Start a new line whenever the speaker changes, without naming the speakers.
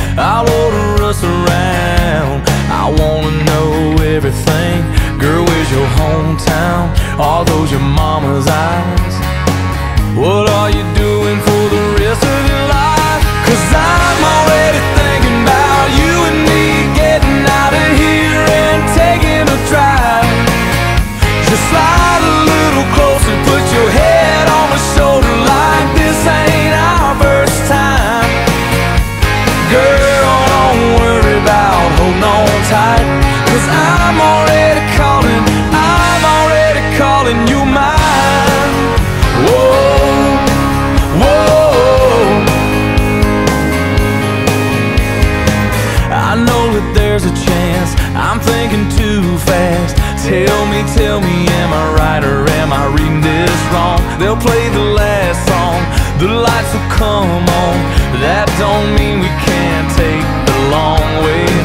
I'll order us around. I wanna know everything. Girl, where's your hometown? Are those your mama's eyes? What are you doing for the rest of your life? 'Cause I'm already thinking about you and me getting out of here and taking a drive. Just slide a little closer, put your head on my shoulder like this ain't our first time. Girl, don't worry about holding on tight, 'cause I'm already calling you mine. Whoa, whoa. I know that there's a chance I'm thinking too fast. Tell me, am I right or am I reading this wrong? They'll play the last song, the lights will come on. That don't mean we can't take the long way